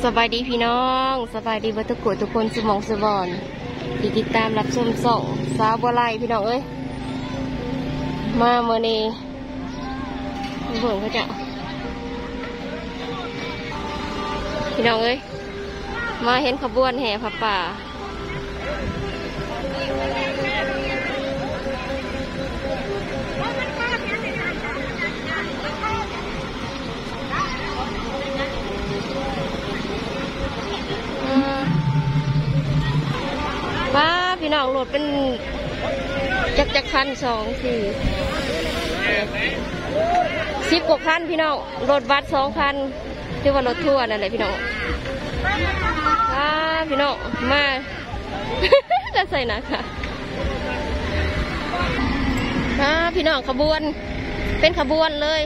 บายดีพี่น้องสบายดีบัตุกุทุกคนสมองสบอนที่ติดตามรับชมส่องสาวบัวไลพี่น้องเอ้ยมาเมื่อนี้เบิ่งเขาจะพี่น้องเอ้ยมาเห็นขบวนแห่ผ้าป่าว้าพี่น้องรถเป็นจักคัน10 กว่าคันพี่น้องรถบัส2 คันที่ว่ารถทัวร์นั่นแหละพี่น้องว้าพี่น้องมา จะใส่หนักค่ะว้าพี่น้องขบวนเป็นขบวนเลย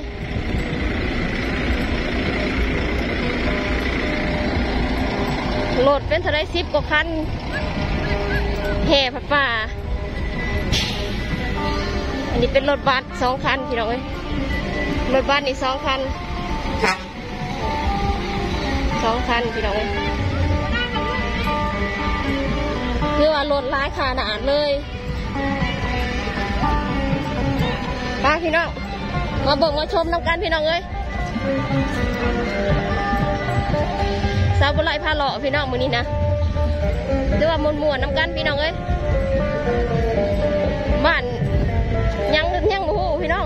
รถเป็นเท่าไร10 กว่าคันแห่ผ้าป่าอันนี้เป็นรถบัส2 คันพี่น้องเอ้ยรถบัสนี่2 คันพี่น้องเอ้ยคือว่ารถหลายขนาดเลยป้าพี่น้องมาเบิ่งมาชมน้ำกันพี่น้องเอ้ยสาวบุไรพาหล่อพี่น้องมื้อนี้นะหรือว่ามวนๆน้ำกันพี่น้องเอ้ยบ้านยังโอ้โหพี่น้อง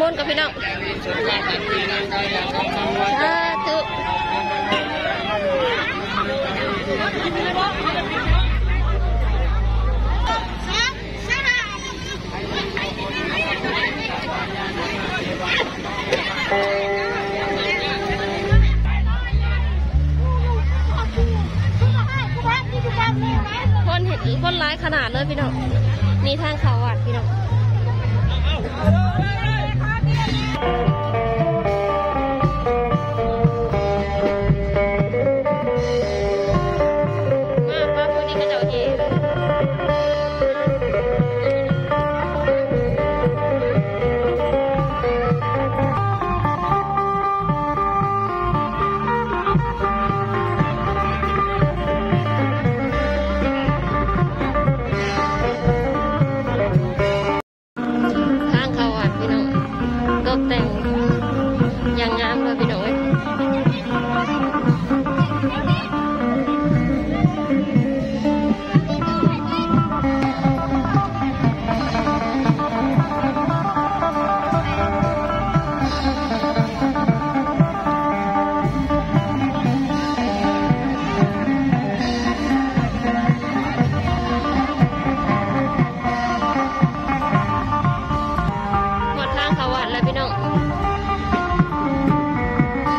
คนกับพี่น้องสาธุคนเห็นคนร้ายขนาดเลยพี่น้องนี่ทางเขาวัดพี่น้องมาป้าพวกนี้ก็จะโอเคตกแต่งอย่างงามเลยพี่น้องหมดทางเขาวัดแล้วพี่น้อง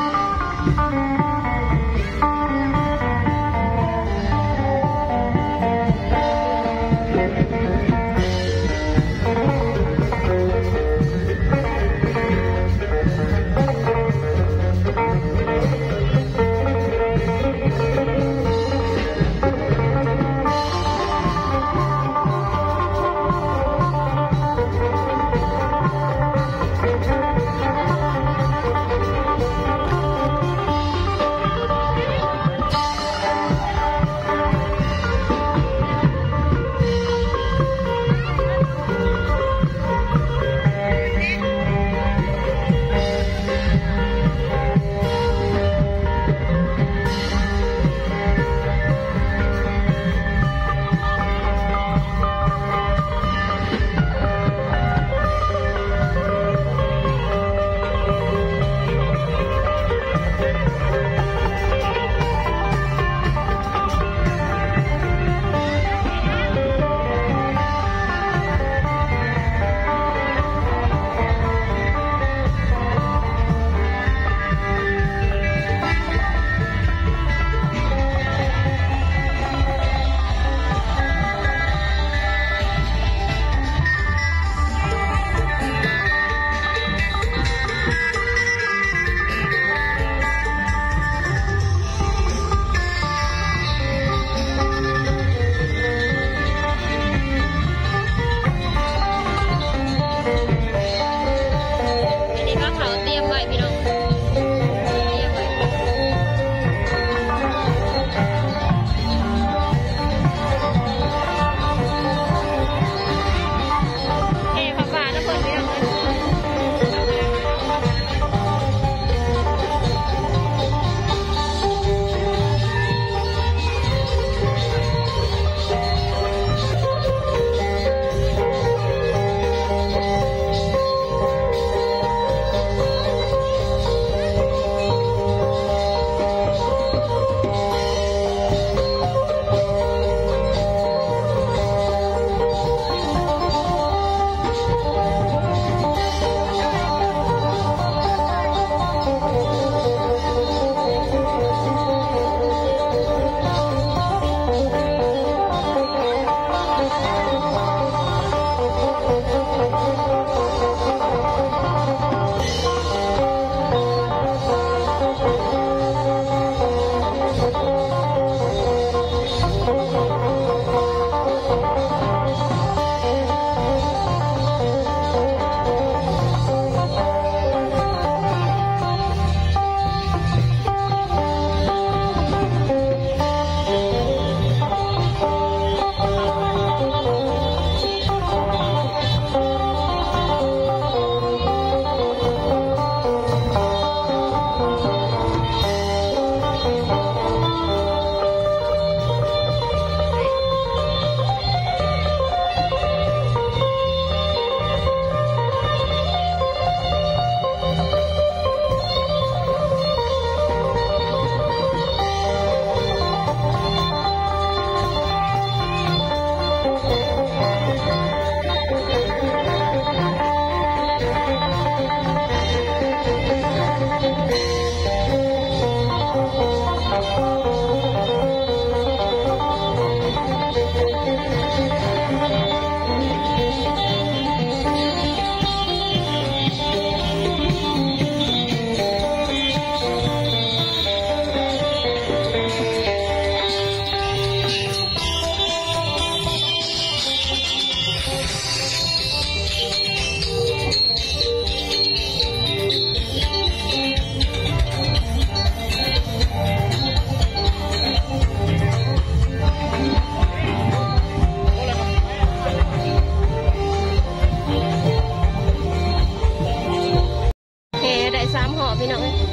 เอ้ย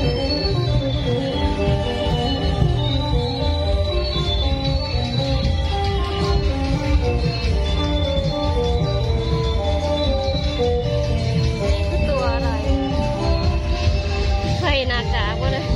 ตัวอะไรเคยหน้ากากวะเลย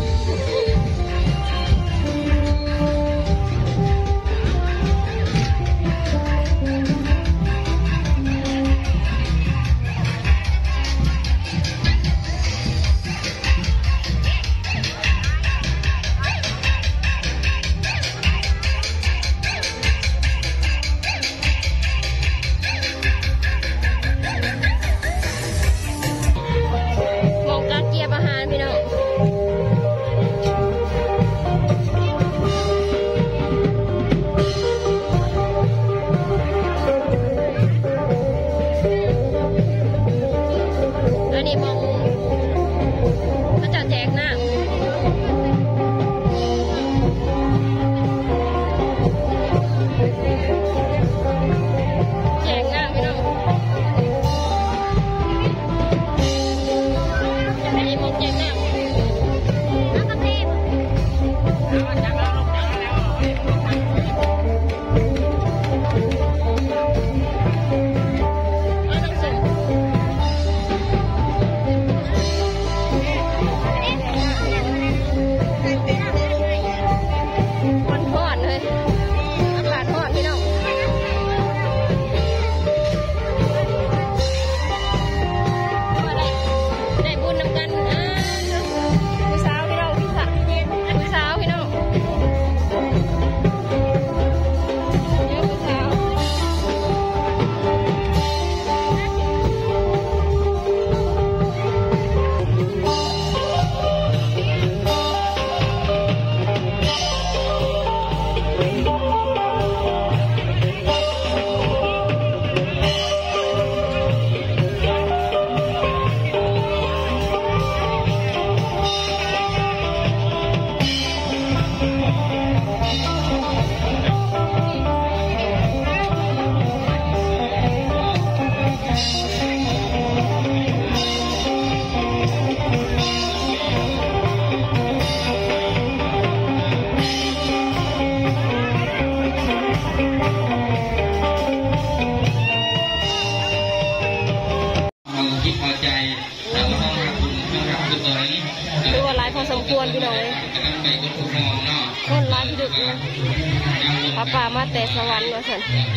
คือว่าร้ายพอสมควรพี่น้องเลยคนร้ายที่ดึกนะป่ามาแต่สวรรค์มาสัน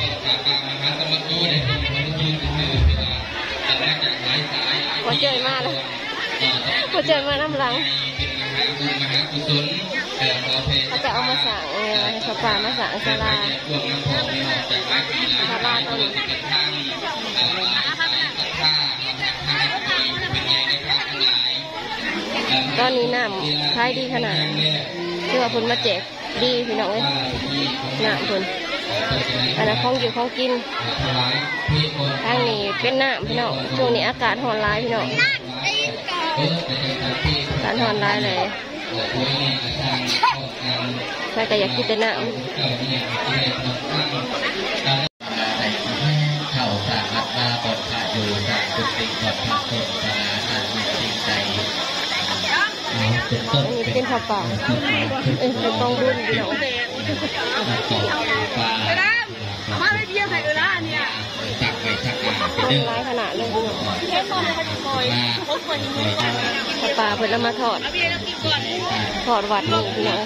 พอเจอมาแล้วพอเจอมาน้ำหลังเขาจะเอามาสั่งสปามาสั่งสลาตอนนี้ตอนนี้น้ำขายดีขนาดคือว่าคนมาแจกดีพี่น้องเอ้ยน้ำคนอันนั้นของอยู่ของกินทางนี้เป็นน้ำพี่น้องช่วงนี้อากาศร้อนร้ายพี่น้องอากาศร้อนร้ายเลยใครก็อยากกินแต่น้ำเข้าสามัดมาบทขาดอยู่จากสุดติดบทพักคนสาราทางมีจริงใจเป็นผักป่าเป็นกองบุญพี่น้องมาไม่เพียงใส่เลยนะเนี่ยสักไปสักการเป็นร้ายขนาดเลยพี่น้องผักป่าเพิ่นเอามาทอดวัดนี่พี่น้อง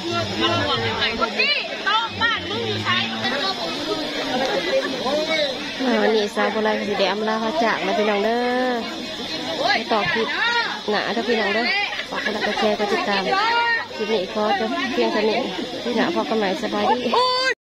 วันนี้สาวโบราณสีแดงลาพระจากนะพี่น้องเด้อไปต่อคลิปหนาถ้าพี่น้องเด้อฝากกดไลค์กดแชร์กดติดตามคลิปนี้ก็จะเพียงเท่านี้ที่หนาพอกันใหม่สบายดี